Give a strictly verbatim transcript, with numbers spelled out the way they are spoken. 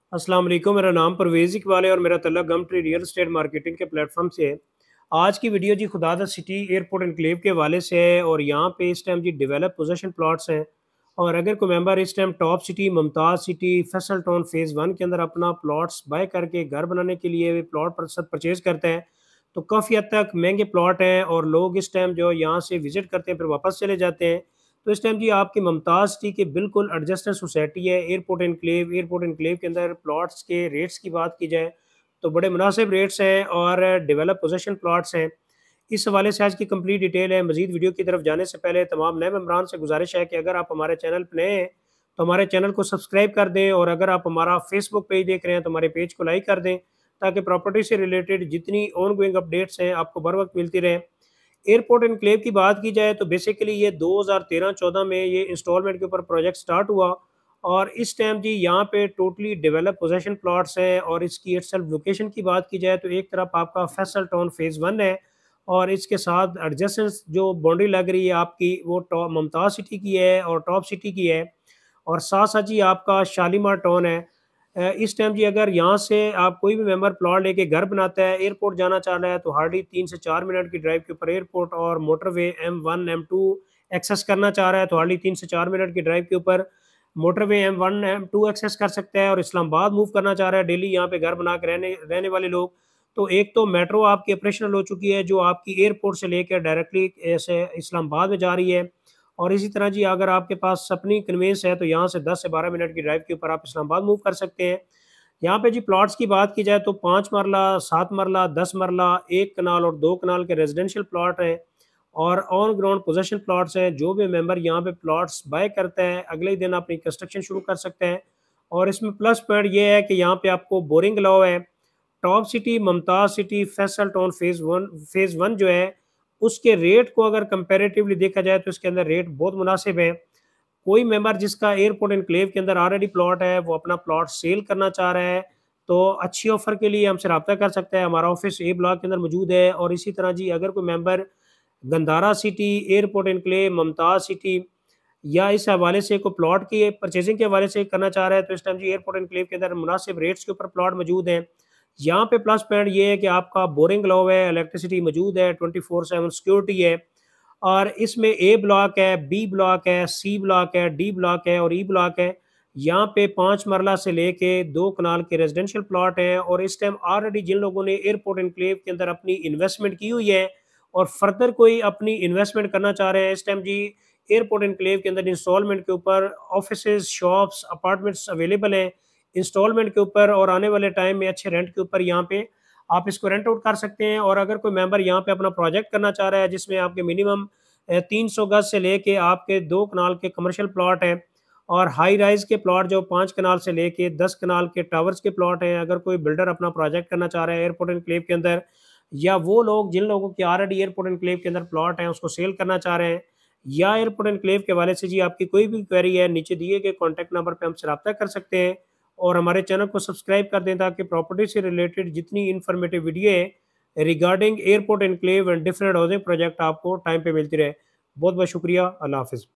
अस्सलाम वालेकुम। मेरा नाम परवेज़ इकबाल है और मेरा तल्लुक गमट्री रियल एस्टेट मार्केटिंग के प्लेटफॉर्म से है। आज की वीडियो जी खुदादा सिटी एयरपोर्ट एनक्लेव के हवाले से है और यहाँ पे इस टाइम जी डेवलप पोजेशन प्लॉट्स हैं। और अगर कोई मेंबर इस time top city, Mumtaz city, Faisal town phase one के अंदर अपना प्लॉट्स बाय करके घर बनाने के लिए प्लॉट पर सब परचेज़ करते हैं, तो काफ़ी हद तक महंगे प्लॉट हैं और लोग इस टाइम जो यहाँ से विज़िट करते हैं फिर वापस चले जाते हैं। तो इस टाइम जी आपकी मुमताज़ सिटी के बिल्कुल एडजेसेंट सोसाइटी है एयरपोर्ट एनक्लेव। एयरपोर्ट एनक्लेव के अंदर प्लॉट्स के रेट्स की बात की जाए तो बड़े मुनासिब रेट्स हैं और डेवलप पोजेशन प्लॉट्स हैं। इस हवाले से आज की कंप्लीट डिटेल है। मजीद वीडियो की तरफ जाने से पहले तमाम नए मेम्बरान से गुजारिश है कि अगर आप हमारे चैनल पर नए हैं तो हमारे चैनल को सब्सक्राइब कर दें और अगर आप हमारा फेसबुक पेज देख रहे हैं तो हमारे पेज को लाइक कर दें ताकि प्रॉपर्टी से रिलेटेड जितनी ऑन गोइंग अपडेट्स हैं आपको बर वक्त मिलती रहें। एयरपोर्ट एनक्लेव की बात की जाए तो बेसिकली ये दो हज़ार तेरह चौदह में ये इंस्टॉलमेंट के ऊपर प्रोजेक्ट स्टार्ट हुआ और इस टाइम जी यहाँ पे टोटली डेवलप पोजेशन प्लॉट्स हैं। और इसकी इटसेल्फ लोकेशन की बात की जाए तो एक तरफ आपका फैसल टाउन फेज़ वन है और इसके साथ एडजेसेंट जो बाउंड्री लग रही है आपकी वो टॉप मुमताज़ सिटी की है और टॉप सिटी की है और साथ साथ जी आपका शालीमार टाउन है। अ, इस टाइम जी अगर यहाँ से आप कोई भी मेंबर प्लॉट लेके घर बनाता है, एयरपोर्ट जाना चाह रहा है तो हार्डली तीन से चार मिनट की ड्राइव के ऊपर एयरपोर्ट और motorway M one M two access करना चाह रहा है तो हार्डली तीन से चार मिनट की ड्राइव के ऊपर motorway M one M two access कर सकता है। और इस्लामाबाद मूव करना चाह रहा है डेली यहाँ पे घर बना के रहने रहने वाले लोग, तो एक तो मेट्रो आपकी ऑपरेशनल हो चुकी है जो आपकी एयरपोर्ट से लेकर डायरेक्टली ऐसे इस्लामाबाद में जा रही है। और इसी तरह जी अगर आपके पास अपनी कन्वेंस है तो यहाँ से दस से बारह मिनट की ड्राइव के ऊपर आप इस्लामाबाद मूव कर सकते हैं। यहाँ पे जी प्लॉट्स की बात की जाए तो पाँच मरला, सात मरला, दस मरला, एक कनाल और दो कनाल के रेजिडेंशियल प्लॉट हैं और ऑन ग्राउंड पोजेशन प्लॉट्स हैं। जो भी मेंबर यहाँ पे प्लॉट्स बाय करता है अगले ही दिन अपनी कंस्ट्रक्शन शुरू कर सकते हैं। और इसमें प्लस पॉइंट ये है कि यहाँ पे आपको बोरिंग अलाउ है। Top city, Mumtaz city, Faisal town phase one phase one जो है उसके रेट को अगर कंपैरेटिवली देखा जाए तो इसके अंदर रेट बहुत मुनासिब है। कोई मेंबर जिसका एयरपोर्ट एनक्लेव के अंदर ऑलरेडी प्लॉट है, वो अपना प्लॉट सेल करना चाह रहा है, तो अच्छी ऑफ़र के लिए हमसे राब्ता कर सकता है। हमारा ऑफ़िस ए ब्लॉक के अंदर मौजूद है। और इसी तरह जी अगर कोई member Gandhara city, airport enclave, Mumtaz city या इस हवाले से कोई प्लॉट की परचेज़िंग के हवाले से करना चाह रहा है तो इस टाइम जी एयरपोर्ट एनक्लेव के अंदर मुनासिब रेट्स के ऊपर प्लॉट मौजूद हैं। यहाँ पे प्लस पॉइंट ये है कि आपका बोरिंग अलाउ है, इलेक्ट्रिसिटी मौजूद है, ट्वेंटी फ़ोर सेवन सिक्योरिटी है। और इसमें ए ब्लॉक है, बी ब्लॉक है, सी ब्लॉक है, डी ब्लॉक है और ई ब्लॉक है। यहाँ पे पाँच मरला से लेके दो कनाल के रेजिडेंशियल प्लॉट हैं। और इस टाइम ऑलरेडी जिन लोगों ने एयरपोर्ट एनक्लेव के अंदर अपनी इन्वेस्टमेंट की हुई है और फर्दर कोई अपनी इन्वेस्टमेंट करना चाह रहे हैं, इस टाइम जी एयरपोर्ट एनक्लेव के अंदर इंस्टॉलमेंट के ऊपर ऑफिसेज, शॉप्स, अपार्टमेंट्स अवेलेबल हैं इंस्टॉलमेंट के ऊपर और आने वाले टाइम में अच्छे रेंट के ऊपर यहाँ पे आप इसको रेंट आउट कर सकते हैं। और अगर कोई मेंबर यहाँ पे अपना प्रोजेक्ट करना चाह रहा है जिसमें आपके मिनिमम तीन सौ गज से लेके आपके दो कनाल के कमर्शियल प्लॉट हैं और हाई राइज के प्लॉट जो पाँच कनाल से लेके दस कनाल के टावर्स के प्लॉट हैं, अगर कोई बिल्डर अपना प्रोजेक्ट करना चाह रहा है एयरपोर्ट एनक्लेव के अंदर या वो लोग जिन लोगों के ऑलरेडी एयरपोर्ट एनक्लेव के अंदर प्लॉट हैं उसको सेल करना चाह रहे हैं या एयरपोर्ट एनक्लेव के हवाले से जी आपकी कोई भी क्वेरी है नीचे दिए गए कॉन्टैक्ट नंबर पर हमसे रब्ता कर सकते हैं। और हमारे चैनल को सब्सक्राइब कर दें ताकि प्रॉपर्टी से रिलेटेड जितनी इन्फॉर्मेटिव वीडियो है regarding airport enclave and different housing project आपको टाइम पे मिलती रहे। बहुत बहुत शुक्रिया। अल्लाह हाफिज़।